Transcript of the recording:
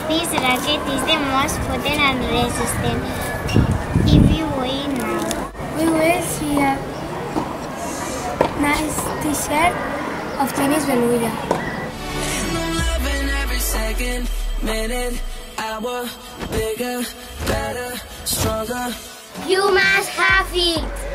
This racket is the most potent and resistant. If you win now, we will see a nice t-shirt of Tennis Beluga. Loving every second, minute, hour, bigger, better, stronger. You must have it.